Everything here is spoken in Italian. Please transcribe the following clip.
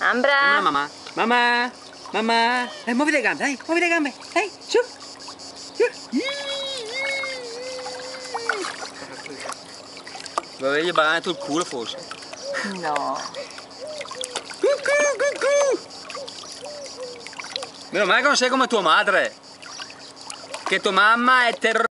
Ambra. Mamma, mamma, mamma. Muovi le gambe, dai, muovi le gambe. Dai, su. Volevi ballare tutto il culo forse? No. Meno male che non sei come tua madre. Che tua mamma è terrorizzata.